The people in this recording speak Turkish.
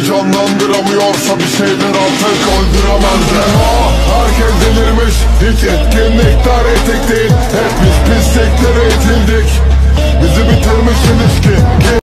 canlandıramıyorsa bir şeyler artık öldüremez. Herkes delirmiş, hiç etki